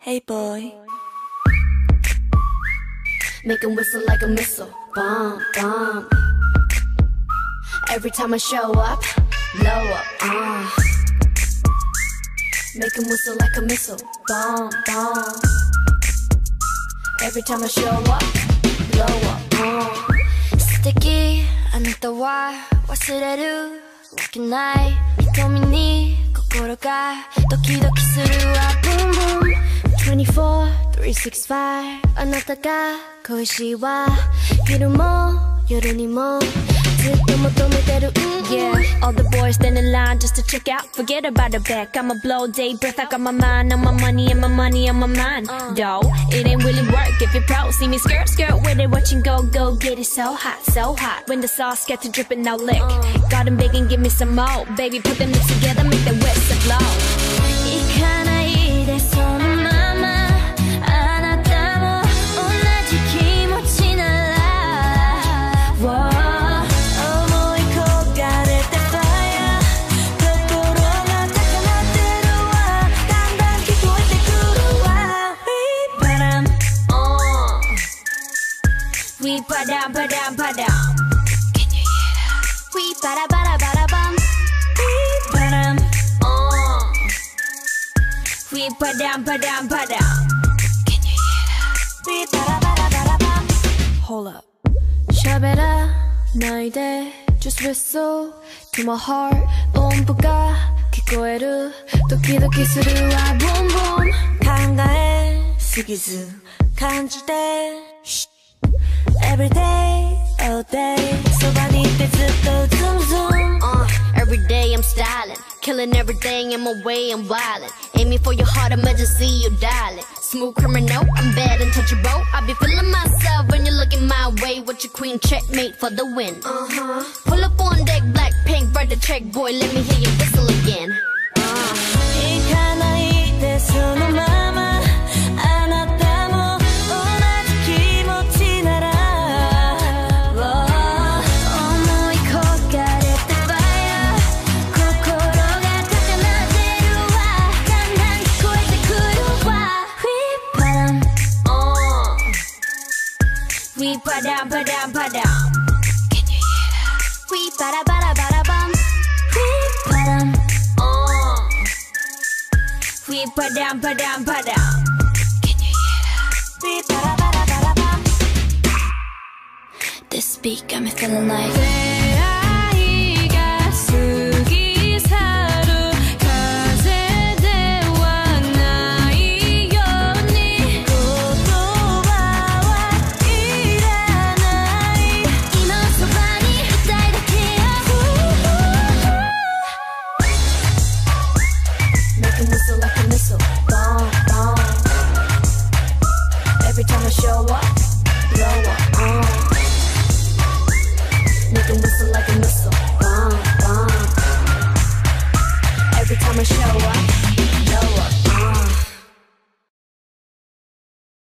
Hey boy. Make 'em whistle like a missile, bomb, bomb. Every time I show up, blow up, Make 'em whistle like a missile, bomb, bomb. Every time I show up, blow up, Sticky, あなたは忘れるわけない。瞳に心がドキドキするわ、boom boom。24, 365あなたが恋しいわ。昼も夜にもずっと求めてる、Yeah, all the boys stand in line just to check out. Forget about the back, I'ma blow day breath. I got my mind on my money and my money on my mind. Though, it ain't really work if you're pro. See me skirt, skirt with it, watching go, go get it so hot, so hot. When the sauce gets to dripping, now lick. Got them begging, give me some more. Baby, put them lips together, make the whistle blow. 行かないでそのままあなたも同じ気持ちなら、思い焦がれて fire 心が高鳴ってるわ、だんだん聞こえてくるわ。 We padam padam padam. Can you hear that? We bada bada bada bum. We padam We padam padam padam. Can you hear that? We bada bada bada bum. Hold up. 喋らないで Just whistle to my heart. 音符が聞こえるドキドキするわ Boom boom. 考えすぎず感じて Every day, all day そばにいてずっと zoom zoom. Every day I'm styling, killing everything in my way, I'm wildin'. Aiming for your heart, emergency, you dial it. Smooth criminal, I'm bad and touchable. I be feeling myself when you're looking my way. With your queen, checkmate for the win. Pull up on deck, BLACKPINK, write the check, boy, let me hear you whistle again. 行かないでそのままあなたも同じ気持ちなら、思い焦がれて fire 心が高鳴ってるわ、だんだん聞こえてくるわ。 We padam padam padam. Can you hear that? We bada bada bada bum. We padam We padam padam padam. Can you hear that? We bada bada bada bum. This beat got me feeling like